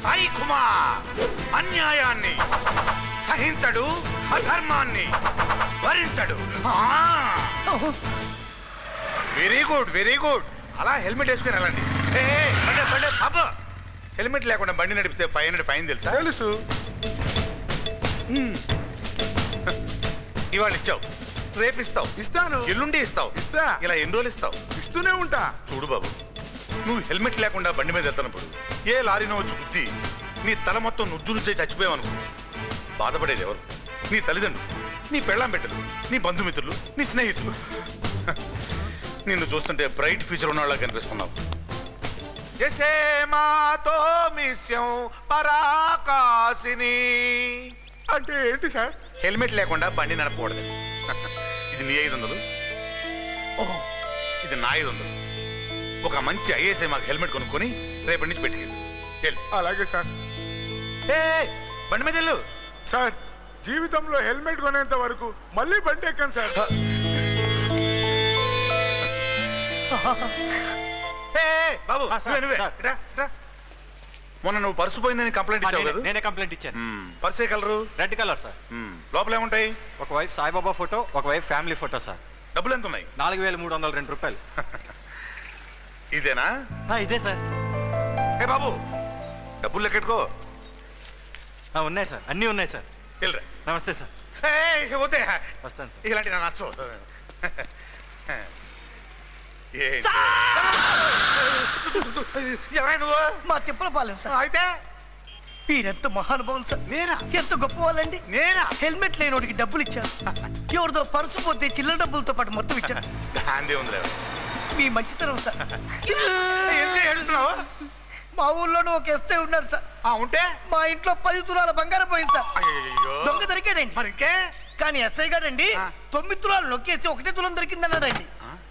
సాయి కుమార్ అన్యాయాన్ని సహించడు, అధర్మాన్ని భరించడు. Very good, very good. అలా హెల్మెట్ వేసుకుని వెళ్ళండి. హెల్మెట్ లేకుండా బండి నడిపితే 500 ఫైన్ తెలుసా? తెలుసు. ఇవాళ ఇచ్చావు, రేపు ఇస్తావు, ఇస్తాను, ఎల్లుండి ఇస్తావు, ఇస్తా. ఇలా ఎన్ని రోజులు ఇస్తావు? ఇస్తూనే ఉంటా. చూడు బాబు, నువ్వు హెల్మెట్ లేకుండా బండి మీద వెళ్తున్నప్పుడు ఏ లారీనో వచ్చి గుద్ది నీ తల మొత్తం నుజ్జు నుంచి చచ్చిపోయావనుకో, బాధపడేది ఎవరు? నీ తల్లిదండ్రులు, నీ పెళ్ళాం బిడ్డలు, నీ బంధుమిత్రులు, నీ స్నేహితులు. నిన్ను చూస్తుంటే బ్రైట్ ఫ్యూచర్ ఉన్నవాళ్ళ కనిపిస్తున్నావు. జసే మాతో మిస్యం పరాకాశిని అంటే ఏంటి సార్? హెల్మెట్ లేకుండా బండి నడపకూడదు. ఇది నీ 500, ఓహో ఇది నా 500. ఒక మంచి ఐఏఎస్ఐ మాకు హెల్మెట్ కొనుక్కొని రేపటి నుంచి పెట్టుకెళ్ళి. అలాగే సార్. బండి మీద వెళ్ళు. సార్, జీవితంలో హెల్మెట్ కొనేంత వరకు మళ్ళీ బండి ఎక్కాను సార్. బాబు మొన్న నువ్వు పర్సు పోయిందని కంప్లైంట్ ఇచ్చావు కదా? నేనే కంప్లైంట్ ఇచ్చాను. పర్సు ఏ కలరు? Red colour sir. లోపల ఏముంటాయి? ఒకవైపు సాయిబాబా ఫోటో, ఒకవైపు ఫ్యామిలీ ఫోటో సార్. డబ్బులు ఎంత ఉన్నాయి? 4302 రూపాయలు. ఇదేనా? ఇదే సార్. ఏ బాబు, డబ్బులు లెక్కెట్టుకో. ఉన్నాయి సార్, అన్నీ ఉన్నాయి సార్. వెళ్ళరా. నమస్తే సార్. వద్దే, వస్తాను సార్. ఇలాంటి నా నచ్చు. ఎవరైనా నువ్వు? మా తిప్పల పాలెం సార్. అయితే మీరెంత మహానుభావులు సార్. నేనా? ఎంత గొప్ప వాళ్ళండి. నేనా? హెల్మెట్ లేనోడికి డబ్బులు ఇచ్చారు. ఎవరిదో పర్సు పోతే చిల్లర డబ్బులతో పాటు మొత్తం ఇచ్చారు. గాంధీ ఉందిలే. మీ మంచితనం సార్. ఏడుస్తున్నావు? మా ఊర్లోనూ ఒక ఎస్ఐ ఉన్నాడు సార్. ఉంటే మా ఇంట్లో 10 తులాల బంగారం పోయింది సార్. దొంగ దొరికాడండి. మరి ఇంకే? కానీ ఎస్ఐ గారండి 9 తులాలు నొక్కేసి 1 తులం దొరికిందన్నాడండి.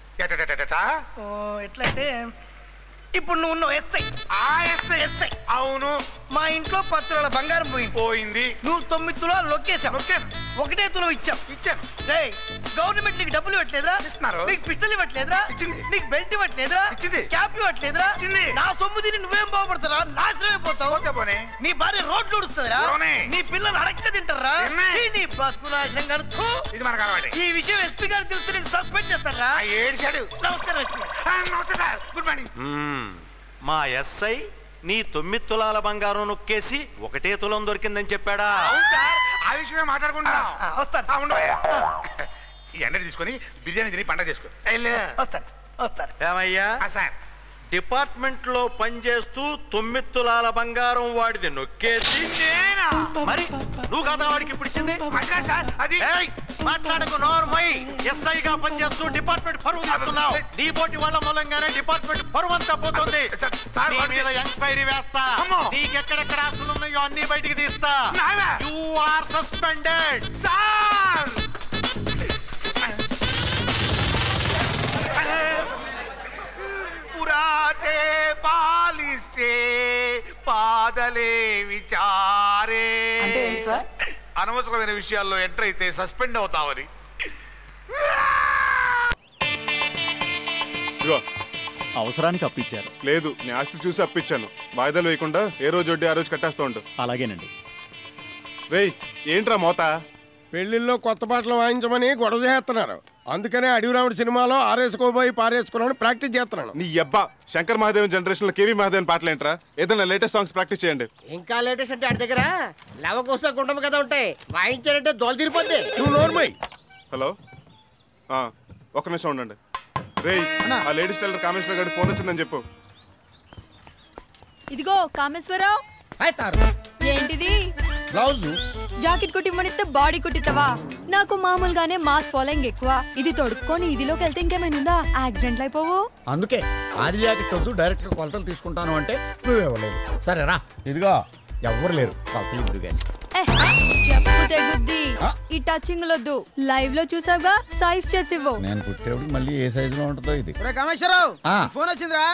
ఎట్లా అంటే ఇప్పుడు నువ్వు ఉన్నావు ఎస్ఐ. ఎస్ఐ అవును. మా ఇంట్లో 10 తులాల బంగారం పోయింది. నువ్వు 9 తులాలు నొక్కేసావు. 1 తులం ఇచ్చాను. గవర్నమెంట్ నీకు డబ్బులు ఇవ్వట్లేదురా? ఇస్తున్నారు. నీకు పిస్టల్ ఇవ్వట్లేదురా? ఇచ్చింది. నీకు బెల్ట్ ఇవ్వట్లేదురా? ఇచ్చింది. క్యాప్ ఇవ్వట్లేదురా? ఇచ్చింది. నా సొమ్ము తిని నువ్వేం బాగుపడతారా? నాశనం అయిపోతావు. నీ భార్య రోడ్లు ఉడుస్తుందిరా? నీ పిల్లలు అడక్క తింటారా? నీ బస్కు నాశనం కడుతూ. ఇది మనకు అలవాటే. ఈ విషయం ఎస్పీ గారు తెలిస్తే నేను సస్పెండ్ చేస్తారా? ఏడ్చాడు. నమస్కారం ఎస్పీ. నమస్తే సార్. Good morning. మా ఎస్ఐ నీ 9 తులాల బంగారం నొక్కేసి 1 తులం దొరికిందని చెప్పాడా? అవును సార్, ఆ విషయమే మాట్లాడుకుంటున్నాం. వస్తాను. ఈ ఎండ తీసుకొని బిర్యానీ తిని పండగ చేసుకో. వస్తాను. ఏమయ్యా సార్, డిపార్ట్మెంట్ లో పనిచేస్తూ 9 తులాల బంగారం వాడిది నొక్కేసి నేనా? మరి నువ్వు కదా వాడికి ఇప్పుడు ఇచ్చింది? సార్ అది మాట్లాడకు నోర్మై. ఎస్ఐగా పనిచేస్తూ డిపార్ట్మెంట్ పరువు తీస్తున్నావు. నీ పోటీ వాళ్ళ మూలంగానే డిపార్ట్మెంట్ పరువు అంతా పోతుంది. నీ మీద ఎంక్వైరీ వేస్తా. నీకెక్కడెక్కడ ఆస్తులు ఉన్నాయో అన్ని బయటికి తీస్తా. You are suspended. సార్ పురాతే పాలిసే పాదలే విచారే. అనవసరమైన విషయాల్లో ఎంటర్ అయితే సస్పెండ్ అవుతావని. అవసరానికి అప్పిచ్చారు. లేదు, నీ ఆస్తి చూసి అప్పించాను. వాయిదాలు వేయకుండా ఏ రోజు వడ్డీ ఆ రోజు కట్టేస్తూ ఉండు. అలాగేనండి. రేయ్, ఏంట్రా మోత? పెళ్లిల్లో కొత్త పాటలు వాయించమని గొడవ చేస్తున్నారు. అందుకనే అడవిరాముడి సినిమాలో ఆరేసుకోబోయి పారేసుకోవడం ప్రాక్టీస్ చేస్తున్నాను. నీ అబ్బా శంకర్ మహాదేవన్ జనరేషన్ లో కేవీ మహాదేవన్ పాటలు ఏంట్రా? ఏదైనా లేటెస్ట్ సాంగ్స్ ప్రాక్టీస్ చేయండి. ఇంకా లేటెస్ట్ అంటే ఆడి దగ్గర లవకోస గుండం కదా ఉంటాయి. వాయించారంటే దోలు తీరిపోద్ది. నువ్వు నోర్మై. హలో, ఒక్క నిమిషం ఉండండి. రేయ్, ఆ లేడీస్ టైలర్ కామేశ్వర గారి ఫోన్ వచ్చిందని చెప్పు. ఇదిగో కామేశ్వరరావు. ఏంటిది? బ్లౌజ్. జాకెట్ కుట్టిమ్మనిస్తే బాడీ కుట్టిస్తావా? నాకు మామూలుగానే మాస్ ఫాలోయింగ్ ఎక్కువ. ఇది తొడుక్కొని ఇదిలోకి వెళ్తే ఇంకేమైనా యాక్సిడెంట్లు అయిపోవు. అందుకే ఆది జాకెట్ వద్దు, డైరెక్ట్ గా కొలతలు తీసుకుంటాను అంటే నువ్వేవ్వలేదు. సరేరా, ఇదిగో ఎవ్వరు లేరు, కొలతలు ఇద్దు గాని. చెప్పు తెగుద్ది. ఈ టచింగ్ లొద్దు. లైవ్ లో చూసావుగా, సైజ్ చేసి ఇవ్వు. నేను కుట్టేప్పుడు మళ్ళీ ఏ సైజు లో ఉంటుందో ఇది. కామేశ్వరరావు, ఫోన్ వచ్చిందిరా.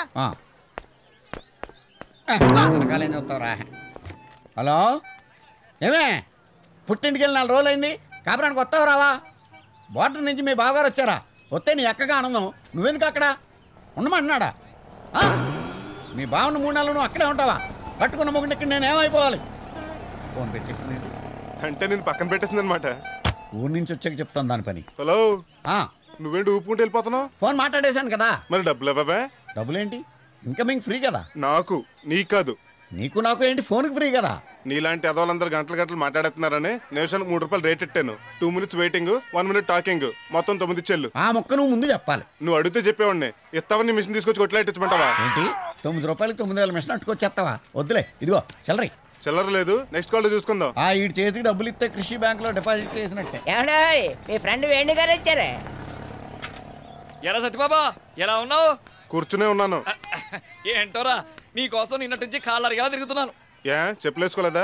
హలో, ఏమే పుట్టింటికి వెళ్ళి 4 రోజులు అయింది. కాపురానికి వస్తావు రావా? బోర్డర్ నుంచి మీ బావగారు వచ్చారా? వస్తే నీ ఎక్కగా ఆనందం. నువ్వెందుకు అక్కడ ఉండమంటున్నాడా? మీ బావను 3 నెలలు నువ్వు అక్కడే ఉంటావా? కట్టుకున్న మొగుడిని ఇక్కడ నేను ఏమైపోవాలి? ఫోన్ పెట్టేసింది. అంటే నేను పక్కన పెట్టేసింది అనమాట. ఊరి నుంచి వచ్చాక చెప్తాను దాని పని. హలో, నువ్వేంటి ఊపుకుంటూ వెళ్ళిపోతున్నావు? ఫోన్ మాట్లాడేశాను కదా. మరి డబ్బులు ఇవ్వవా? డబ్బులేంటి? ఇన్కమింగ్ ఫ్రీ కదా. నాకు నీకు కాదు. నీకు నాకు ఏంటి? ఫోన్కి ఫ్రీ కదా. నీలాంటి ఎదవాళ్ళందరూ గంటలు మాట్లాడుతున్నారని నిమిషానికి 3 రూపాయలు రేట్ ఇట్టాను. 2 minutes వెయిటింగ్, 1 minute టాకింగ్, మొత్తం 9 చెల్లు. ఆ మొక్క నువ్వు ముందు చెప్పాలి. నువ్వు అడిగితే చెప్పేవాడిని. ఇస్తావని మిషన్ తీసుకొచ్చి కొట్లాయించమంటావా? ఏంటి 9 రూపాయలకి 9,000 మిషన్ అట్టుకొచ్చేస్తావా? వద్దులే, ఇదిగో చిల్లరి. చిల్లర లేదు, నెక్స్ట్ కాల్ చూసుకుందాం. ఈ చేతికి డబ్బులు ఇస్తే కృషి బ్యాంక్ లో డిపాజిట్ చేసినట్టే. మీ ఫ్రెండ్ వేణు గారు వచ్చారే. ఎలా సత్యబాబా, ఎలా ఉన్నావు? కూర్చునే ఉన్నాను. ఏంటోరా, నీకోసం నిన్నటి నుంచి కాలరిగా తిరుగుతున్నాను. చెప్పలేసుకోలేదా?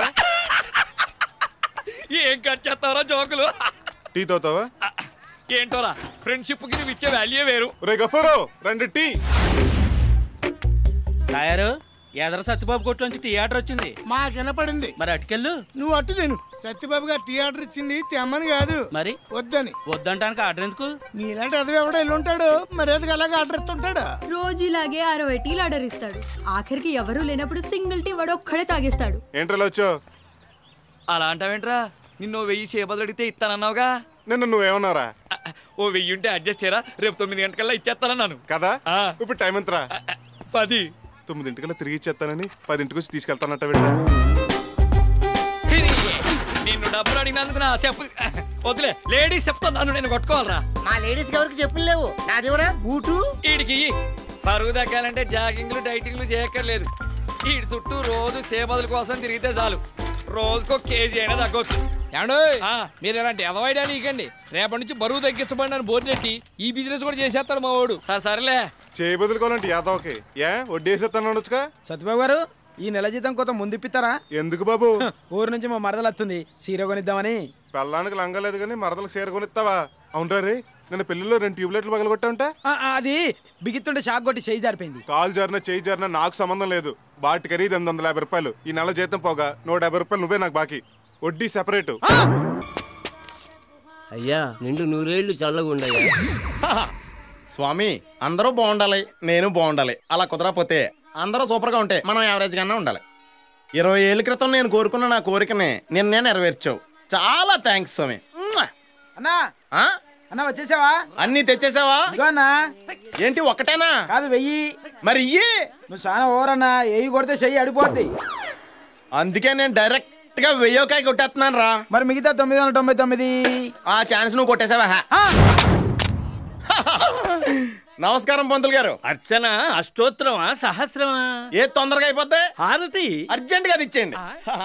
ఏం కట్ చేస్తావరా జోకులు? టీ తోతావా? ఏంటోరా, ఫ్రెండ్షిప్ కి నువ్వు ఇచ్చే వాల్యూ వేరు. రే గఫూరు, రండి టీ. తయారు ఎదర సత్యబాబు కొట్లోంచి టీ ఆర్డర్ వచ్చింది. మాకు వినపడింది. మరి అటుకెళ్ళు. నువ్వు అట్టు తిను. సత్యబాబు గారు టీ ఆర్డర్ ఇచ్చింది తెమ్మని కాదు, మరి వద్దని. వద్దంటానికి ఆర్డర్ ఎందుకు? నీలాంటి అదవి ఎవడో వెళ్ళుంటాడు, మరి ఎందుకు అలాగే ఆర్డర్ ఇస్తుంటాడు? రోజు ఇలాగే 60 టీలు ఆర్డర్ ఇస్తాడు. ఆఖరికి ఎవరూ లేనప్పుడు సింగిల్ టీ వాడు ఒక్కడే తాగేస్తాడు. ఏంట్రా వచ్చావు? అలా అంటావేంట్రా? నిన్ను 1000 చేపలు అడిగితే ఇస్తానన్నావుగా. నిన్న నువ్వేమన్నారా? ఓ 1000 ఉంటే అడ్జస్ట్ చేయరా, రేపు 9 గంటకల్లా ఇచ్చేస్తానన్నాను కదా. ఇప్పుడు టైం ఎంతరా? 10. 9 తిరిగి ఇచ్చేస్తానని 10 వచ్చి తీసుకెళ్తానట్ట. నిన్ను డబ్బులు అడిగినందుకు నా చెప్పు వదిలే. లేడీస్ చెప్తాను, నేను కొట్టుకోవాలరా. మా లేడీస్ ఎవరికి చెప్పులు లేవు. నాదేమరా బూటు. వీడికి పరుగు దక్కాలంటే జాగింగ్లు డైటింగ్లు చేయక్కర్లేదు. వీడి చుట్టూ రోజు సేపదుల కోసం తిరిగితే చాలు, రోజుకో కేజీ అయినా తగ్గొచ్చు. మీరు ఇలాంటి ఎదవైడా నీకండి. రేపటి నుంచి బరువు తగ్గించబడి అని బోర్డు నెట్టి ఈ బిజినెస్ కూడా చేసేస్తాడు మా వాడు. సరేలే, చేయబదులుకోవాలంటే యాదవకి వడ్డీ వేసేస్తాను అనొచ్చుగా. సత్యబాబు గారు, ఈ నెల జీతం కొంత ముందు ఇప్పిస్తారా? ఎందుకు బాబు? ఊరు నుంచి మా మరదలు వస్తుంది, సీర కొనిద్దామని. పెళ్ళానికి లంగలేదు కానీ మరదలకు సీర కొనిస్తావా? అవునరా రే, నిన్న పెళ్లిలో 2 ట్యూబ్లైట్లు పగలగొట్టా ఉంటా. అది బిగిస్తుంటే షాక్ కొట్టి చేయి జారిపోయింది. కాలు జారినా చేయి జారినా నాకు సంబంధం లేదు. బాటి ఖరీదు 850 రూపాయలు. ఈ నెల జీతం పోగా 150 రూపాయలు నువ్వే నాకు బాకీ. వడ్డీ సెపరేట్. అయ్యా నిండు 100 ఏళ్ళు చల్లగా ఉండయ్యా. స్వామి, అందరూ బాగుండాలి, నేను బాగుండాలి. అలా కుదరకపోతే అందరూ సూపర్గా ఉంటే మనం యావరేజ్ గానే ఉండాలి. 20 ఏళ్ళ క్రితం నేను కోరుకున్న నా కోరికని నిన్నే నెరవేర్చావు. చాలా థ్యాంక్స్ స్వామి. అన్నా అన్నా వచ్చేసావా? అన్ని తెచ్చేసావా? అన్నా ఏంటి ఒక్కటేనా? కాదు 1000. మరి ఇయ్యి. నువ్వు చాలా ఓరన్నా, ఎయ్యి కొడితే చెయ్యి అడిపోద్ది. అందుకే నేను డైరెక్ట్ గా 1000 కొట్టేస్తున్నాను రా. మరి మిగతా 999 ఆ ఛాన్స్ నువ్వు కొట్టేసావా? నమస్కారం పంతులు గారు. అర్చన అష్టోత్తరమా సహస్రమా? ఏ తొందరగా అయిపోద్ది? హారతి అర్జెంట్ గా ఇచ్చేయండి.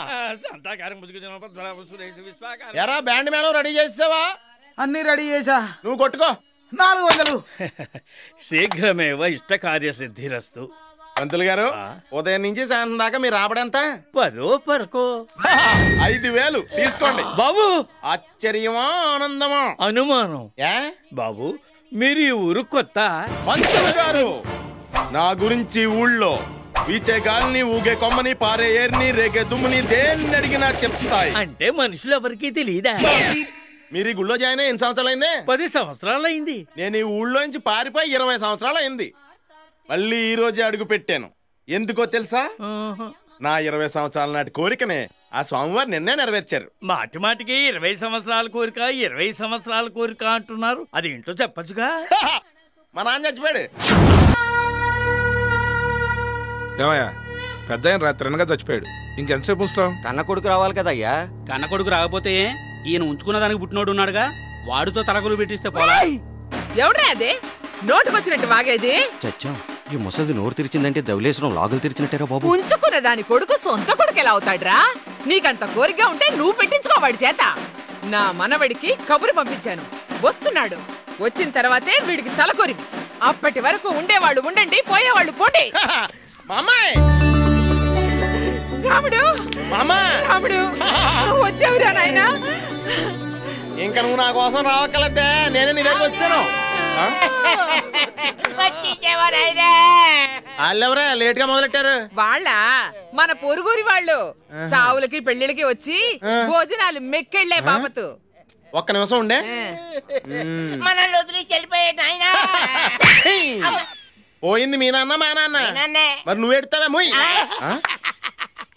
ఎరా బ్యాండ్ మేళం రెడీ చేసావా? అన్ని రెడీ చేసా. నువ్వు కొట్టుకో. 400. శీఘ్రమేవ ఇష్ట కార్య సిద్ధిరస్తు. పంతులు గారు, ఉదయం నుంచి సాయంత్రం దాకా మీరు రాబడంత 10 పరకో 5000 తీసుకోండి బాబు. ఆశ్చర్యమా ఆనందమా? అనుమానం. బాబు మీరు ఈ ఊరు కొత్త? పంతులు గారు, నా గురించి ఊళ్ళో వీచే గాలిని, ఊగే కొమ్మని, పారే ఏర్ని, రేగే దుమ్ముని దేన్ని అడిగినా చెప్తాయి. అంటే మనుషులు ఎవరికి తెలియదా? మీరు ఈ గుళ్ళో జాయిన్ అయ్యి ఎన్ని సంవత్సరాలు అయింది? 10 సంవత్సరాలు అయింది. నేను ఈ ఊళ్ళో నుంచి పారిపోయి 20 సంవత్సరాలు అయింది. మళ్ళీ ఈ రోజే అడుగు పెట్టాను. ఎందుకో తెలుసా? నా 20 సంవత్సరాల నాటి కోరికనే ఆ స్వామివారు నిన్నే నెరవేర్చారు. మాటి మాటికి 20 సంవత్సరాల కోరిక 20 సంవత్సరాల కోరిక అంటున్నారు. అది ఇంట్లో చెప్పచ్చుగా. మా నాన్న చచ్చిపోయాడు. ఏమయ్యా, పెద్ద ఆయన రాత్రి చచ్చిపోయాడు. ఇంకెంతసేపు ఉంచుతాం? కన్న కొడుకు రావాలి కదా అయ్యా. కన్న కొడుకు రాకపోతే ఈయన ఉంచుకున్న దానికి పుట్టినోడు ఉన్నాడుగా, వాడితో తలకులు పెట్టిస్తే పోలా. ఎవడ్రా అదే నోటుకొచ్చినట్టు వాగేది? చచ్చా, ఈ ముసలిది నోరు తెరిచిందంటే ధవలేశ్వరం లాగులు తెరిచినట్టేరా బాబు. ఉంచుకున్న దాని కొడుకు సొంత కొడుకు ఎలా అవుతాడ్రా? నీకంత కోరిక ఉంటే నువ్వు పెట్టించుకోవాడి చేత. నా మనవడికి కబురు పంపించాను, వస్తున్నాడు. వచ్చిన తర్వాతే వీడికి తలకొరివి. అప్పటి వరకు ఉండేవాళ్ళు ఉండండి, పోయేవాళ్ళు పోండి. రాముడు, రాముడు వచ్చావురా నాయనా. ఇంకా నువ్వు నా కోసం రావక్కలద్దే, నేను నీ దగ్గర వచ్చాను. వాళ్ళెవరా లేట్ గా మొదలెట్టారు? వాళ్ళ మన పొరుగురి వాళ్ళు చావులకి పెళ్లిళ్ళకి వచ్చి భోజనాలు మెక్కెళ్లే బాబతు. ఒక్క నిమిషం ఉండే. మనల్ని వదిలేసి వెళ్ళిపోయాడు ఆయన. పోయింది మీ నాన్న మా నాన్న. మరి నువ్వు ఎడతావా?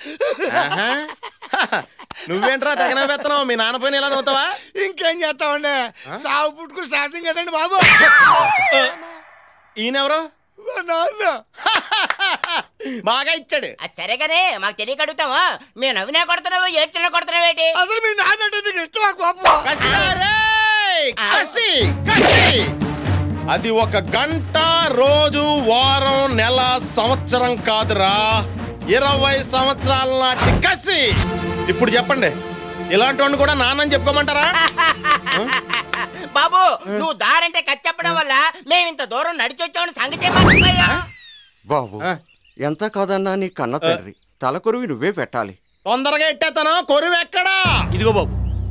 నువ్వేంట్రా తగిన వేస్తున్నావు మీ నాన్న పోయిన ఇలా నవ్వుతావా? ఇంకేం చేస్తామండి సాగు పుట్టుకుని శాస్త్రం కదండి బాబు. ఈయనెవరు? నాన్న బాగా ఇచ్చాడు. సరేగానే మాకు తెలియక అడుగుతావా? మేము నవ్వినా కొడుతున్నావు ఏడ్చినా కొడుతున్నావు ఏంటి? అసలు మీ నాన్న అంటే నీకు ఇష్టమా కోపం? అది ఒక గంట, రోజు, వారం, నెల, సంవత్సరం కాదురా, 20 సంవత్సరాల నాటి కసి. ఇప్పుడు చెప్పండి, ఇలాంటి వాడిని కూడా నాన్నని చెప్పుకోమంటారా? బాబు నువ్వు దారంటే కచ్చి చెప్పడం వల్ల మేము ఇంత దూరం నడిచొచ్చామని సంగతి మర్చిపోయా. బాబు ఎంత కాదన్నా నీ కన్న తండ్రి, తలకొరువి నువ్వే పెట్టాలి. తొందరగా ఎట్టేతను, కొరువు ఎక్కడా? ఇదిగో బాబు.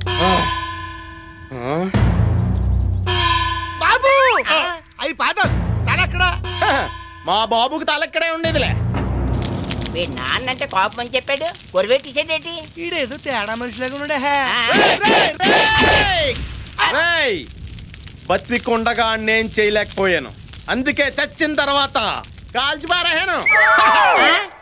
బాబు అవి పాదాలు తలెక్కడా? మా బాబుకి తలెక్కడే ఉండేదిలే. మీ నాన్న అంటే కోపం అని చెప్పాడు, కొరివెట్టేసాడేంటి? ఈడేదో తేడా మనిషిలాగా ఉన్నాడే. బతికుండగా నేను చేయలేకపోయాను, అందుకే చచ్చిన తర్వాత కాల్చి పారాను.